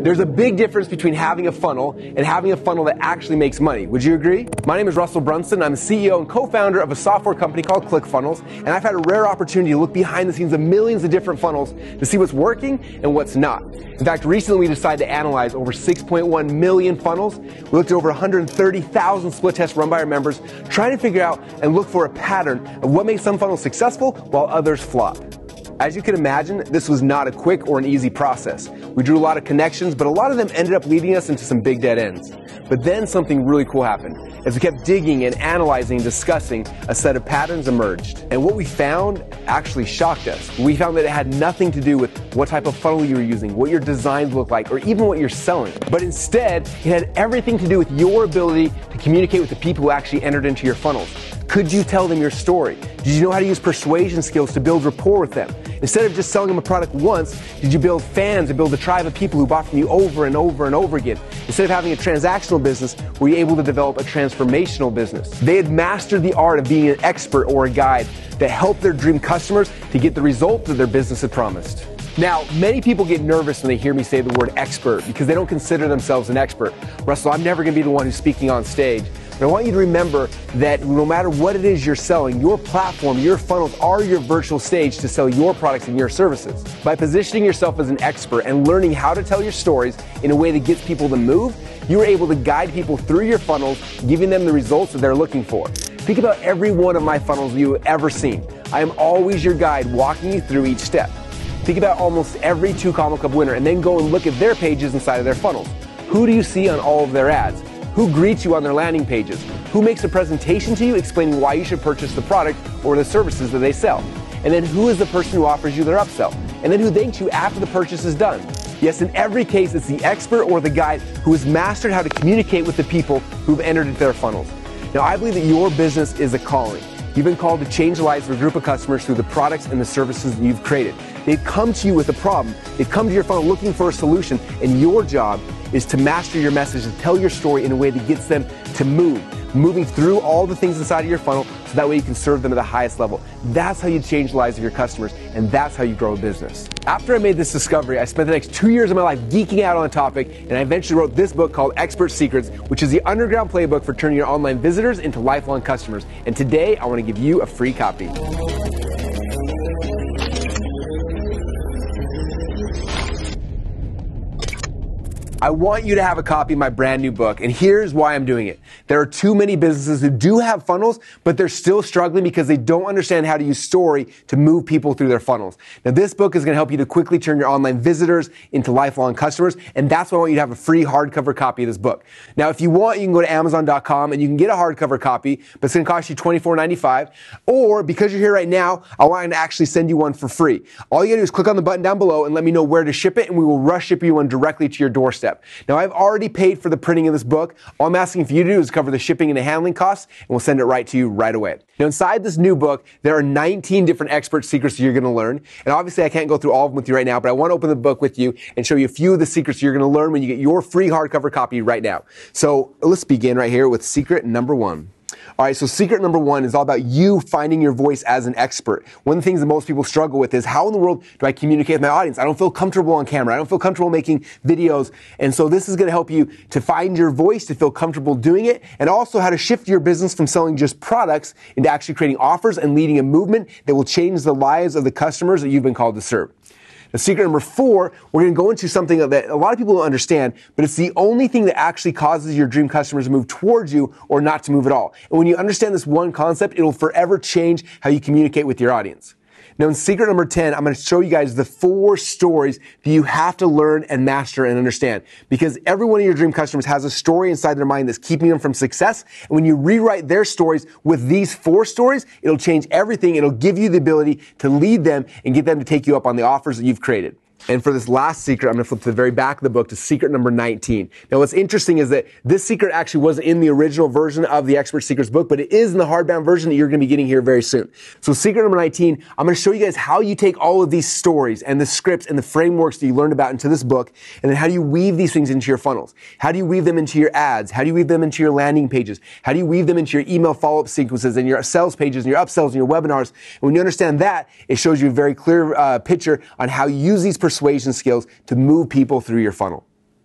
There's a big difference between having a funnel and having a funnel that actually makes money. Would you agree? My name is Russell Brunson. I'm the CEO and co-founder of a software company called ClickFunnels, and I've had a rare opportunity to look behind the scenes of millions of different funnels to see what's working and what's not. In fact, recently we decided to analyze over 6.1 million funnels. We looked at over 130,000 split tests run by our members, trying to figure out and look for a pattern of what makes some funnels successful while others flop. As you can imagine, this was not a quick or an easy process. We drew a lot of connections, but a lot of them ended up leading us into some big dead ends. But then something really cool happened. As we kept digging and analyzing and discussing, a set of patterns emerged. And what we found actually shocked us. We found that it had nothing to do with what type of funnel you were using, what your designs look like, or even what you're selling. But instead, it had everything to do with your ability to communicate with the people who actually entered into your funnels. Could you tell them your story? Did you know how to use persuasion skills to build rapport with them? Instead of just selling them a product once, did you build fans and build a tribe of people who bought from you over and over and over again? Instead of having a transactional business, were you able to develop a transformational business? They had mastered the art of being an expert or a guide that helped their dream customers to get the result that their business had promised. Now, many people get nervous when they hear me say the word expert because they don't consider themselves an expert. Russell, I'm never going to be the one who's speaking on stage. But I want you to remember that no matter what it is you're selling, your platform, your funnels are your virtual stage to sell your products and your services. By positioning yourself as an expert and learning how to tell your stories in a way that gets people to move, you are able to guide people through your funnels, giving them the results that they're looking for. Think about every one of my funnels you have ever seen. I am always your guide, walking you through each step. Think about almost every 2 Combo Club winner and then go and look at their pages inside of their funnels. Who do you see on all of their ads? Who greets you on their landing pages? Who makes a presentation to you explaining why you should purchase the product or the services that they sell? And then who is the person who offers you their upsell? And then who thanks you after the purchase is done? Yes, in every case, it's the expert or the guide who has mastered how to communicate with the people who've entered into their funnels. Now, I believe that your business is a calling. You've been called to change the lives of a group of customers through the products and the services that you've created. They've come to you with a problem. They've come to your funnel looking for a solution, and your job is to master your message, to tell your story in a way that gets them to moving through all the things inside of your funnel so that way you can serve them at the highest level. That's how you change the lives of your customers, and that's how you grow a business. After I made this discovery, I spent the next 2 years of my life geeking out on the topic, and I eventually wrote this book called Expert Secrets, which is the underground playbook for turning your online visitors into lifelong customers. And today, I want to give you a free copy. I want you to have a copy of my brand new book, and here's why I'm doing it. There are too many businesses who do have funnels, but they're still struggling because they don't understand how to use story to move people through their funnels. Now, this book is going to help you to quickly turn your online visitors into lifelong customers, and that's why I want you to have a free hardcover copy of this book. Now, if you want, you can go to Amazon.com and you can get a hardcover copy, but it's going to cost you $24.95. Or, because you're here right now, I want to actually send you one for free. All you got to do is click on the button down below and let me know where to ship it, and we will rush ship you one directly to your doorstep. Now, I've already paid for the printing of this book. All I'm asking for you to do is cover the shipping and the handling costs, and we'll send it right to you right away. Now, inside this new book, there are 19 different expert secrets that you're going to learn. And obviously, I can't go through all of them with you right now, but I want to open the book with you and show you a few of the secrets you're going to learn when you get your free hardcover copy right now. So let's begin right here with secret number 1. All right, so secret number 1 is all about you finding your voice as an expert. One of the things that most people struggle with is, how in the world do I communicate with my audience? I don't feel comfortable on camera. I don't feel comfortable making videos. And so this is going to help you to find your voice, to feel comfortable doing it, and also how to shift your business from selling just products into actually creating offers and leading a movement that will change the lives of the customers that you've been called to serve. Now, secret number 4, we're going to go into something that a lot of people don't understand, but it's the only thing that actually causes your dream customers to move towards you or not to move at all. And when you understand this one concept, it'll forever change how you communicate with your audience. Now, in secret number 10, I'm going to show you guys the 4 stories that you have to learn and master and understand. Because every one of your dream customers has a story inside their mind that's keeping them from success. And when you rewrite their stories with these 4 stories, it'll change everything. It'll give you the ability to lead them and get them to take you up on the offers that you've created. And for this last secret, I'm going to flip to the very back of the book to secret number 19. Now, what's interesting is that this secret actually wasn't in the original version of the Expert Secrets book, but it is in the hardbound version that you're going to be getting here very soon. So secret number 19, I'm going to show you guys how you take all of these stories and the scripts and the frameworks that you learned about into this book, and then how do you weave these things into your funnels? How do you weave them into your ads? How do you weave them into your landing pages? How do you weave them into your email follow-up sequences and your sales pages and your upsells and your webinars? And when you understand that, it shows you a very clear picture on how you use these persuasion skills to move people through your funnel.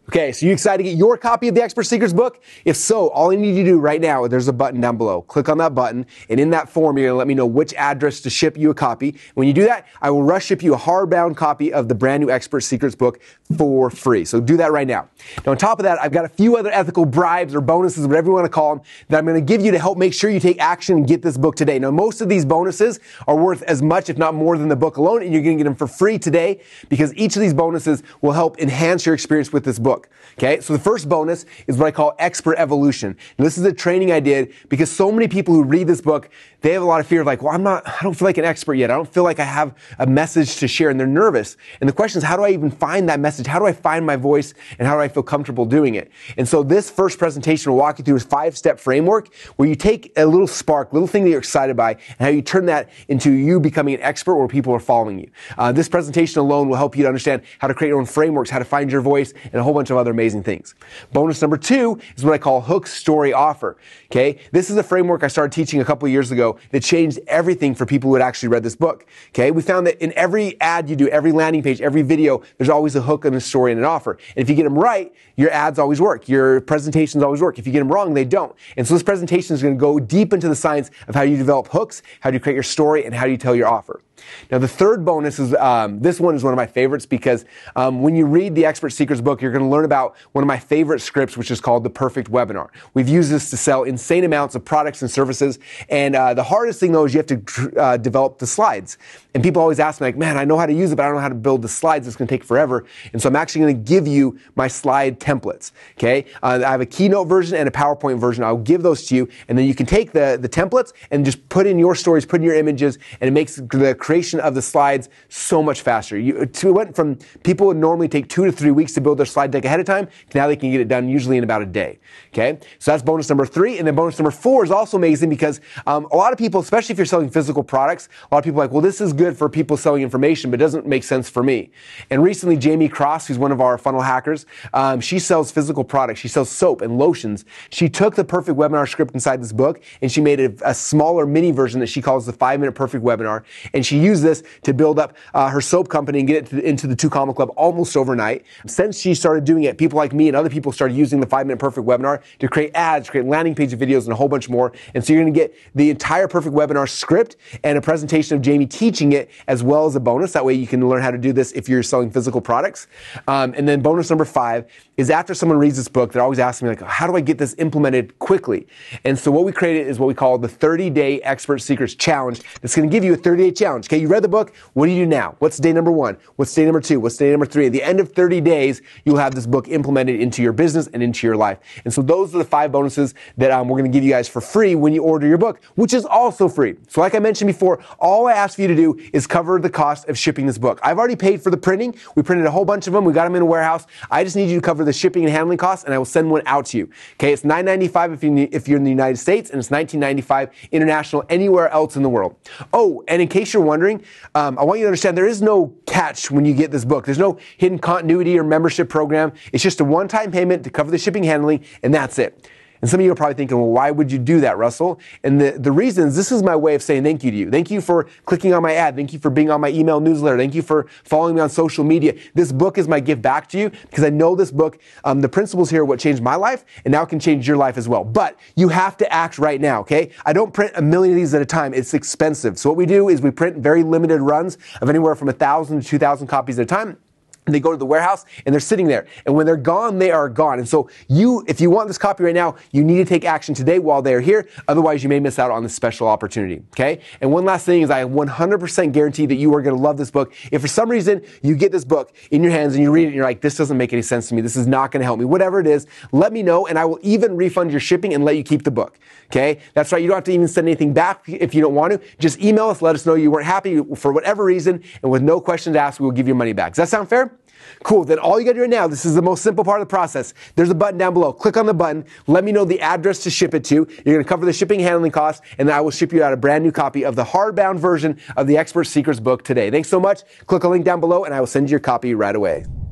Okay, so you excited to get your copy of the Expert Secrets book? If so, all you need to do right now, there's a button down below. Click on that button, and in that form, you're gonna let me know which address to ship you a copy. When you do that, I will rush ship you a hardbound copy of the brand new Expert Secrets book for free. So do that right now. Now, on top of that, I've got a few other ethical bribes or bonuses, whatever you wanna call them, that I'm gonna give you to help make sure you take action and get this book today. Now, most of these bonuses are worth as much, if not more, than the book alone, and you're gonna get them for free today because each of these bonuses will help enhance your experience with this book. Okay, so the first bonus is what I call Expert Evolution. Now, this is a training I did because so many people who read this book, they have a lot of fear of like, well, I don't feel like an expert yet. I don't feel like I have a message to share, and they're nervous. And the question is, how do I even find that message? How do I find my voice, and how do I feel comfortable doing it? And so this first presentation will walk you through a 5-step framework where you take a little spark, little thing that you're excited by, and how you turn that into you becoming an expert where people are following you. This presentation alone will help you to understand how to create your own frameworks, how to find your voice, and a whole bunch of other amazing things. Bonus number 2 is what I call Hook Story Offer. Okay, this is a framework I started teaching a couple of years ago that changed everything for people who had actually read this book. Okay, we found that in every ad you do, every landing page, every video, there's always a hook and a story and an offer. And if you get them right, your ads always work. Your presentations always work. If you get them wrong, they don't. And so this presentation is going to go deep into the science of how you develop hooks, how do you create your story, and how do you tell your offer. Now, the third bonus is, this one is one of my favorites because when you read the Expert Secrets book, you're going to learn about one of my favorite scripts, which is called The Perfect Webinar. We've used this to sell insane amounts of products and services. And the hardest thing, though, is you have to develop the slides. And people always ask me, like, man, I know how to use it, but I don't know how to build the slides. It's going to take forever. And so I'm actually going to give you my slide templates. Okay, I have a Keynote version and a PowerPoint version. I'll give those to you. And then you can take the templates and just put in your stories, put in your images, and it makes the creation of the slides so much faster. It went from people would normally take 2 to 3 weeks to build their slide deck ahead of time, to now they can get it done usually in about a day. Okay, so that's bonus number 3. And then bonus number 4 is also amazing because a lot of people, especially if you're selling physical products, a lot of people are like, well, this is good for people selling information, but it doesn't make sense for me. And recently, Jamie Cross, who's one of our funnel hackers, she sells physical products. She sells soap and lotions. She took the Perfect Webinar script inside this book, and she made a smaller mini version that she calls the 5-minute Perfect Webinar. And she used this to build up her soap company and get it into the 2 Comma Club almost overnight. Since she started doing it, people like me and other people started using the 5-minute Perfect Webinar to create ads, create landing page videos, and a whole bunch more. And so you're going to get the entire Perfect Webinar script and a presentation of Jamie teaching it as well as a bonus. That way you can learn how to do this if you're selling physical products. And then bonus number 5 is after someone reads this book, they're always asking me, like, how do I get this implemented quickly? And so what we created is what we call the 30-day Expert Secrets Challenge. That's going to give you a 30-day challenge. Okay, you read the book. What do you do now? What's day number 1? What's day number 2? What's day number 3? At the end of 30 days, you'll have this book implemented into your business and into your life. And so those are the 5 bonuses that we're going to give you guys for free when you order your book, which is also free. So like I mentioned before, all I ask for you to do is cover the cost of shipping this book. I've already paid for the printing. We printed a whole bunch of them. We got them in a warehouse. I just need you to cover the shipping and handling costs, and I will send one out to you. Okay, it's $9.95 if you're in the United States, and it's $19.95 international anywhere else in the world. Oh, and in case you're wondering, I want you to understand there is no catch when you get this book. There's no hidden continuity or membership program. It's just a one-time payment to cover the shipping and handling, and that's it. And some of you are probably thinking, well, why would you do that, Russell? And the reason is this is my way of saying thank you to you. Thank you for clicking on my ad. Thank you for being on my email newsletter. Thank you for following me on social media. This book is my gift back to you because I know this book, the principles here are what changed my life, and now it can change your life as well. But you have to act right now, okay? I don't print a million of these at a time. It's expensive. So what we do is we print very limited runs of anywhere from 1,000 to 2,000 copies at a time. They go to the warehouse and they're sitting there. And when they're gone, they are gone. And so if you want this copy right now, you need to take action today while they're here. Otherwise, you may miss out on this special opportunity. Okay? And one last thing is I 100% guarantee that you are going to love this book. If for some reason you get this book in your hands and you read it and you're like, this doesn't make any sense to me. This is not going to help me. Whatever it is, let me know and I will even refund your shipping and let you keep the book. Okay? That's right. You don't have to even send anything back if you don't want to. Just email us. Let us know you weren't happy for whatever reason. And with no questions asked, we will give you money back. Does that sound fair? Cool. Then all you got to do right now, this is the most simple part of the process. There's a button down below. Click on the button. Let me know the address to ship it to. You're going to cover the shipping and handling costs, and then I will ship you out a brand new copy of the hardbound version of the Expert Secrets book today. Thanks so much. Click a link down below, and I will send you your copy right away.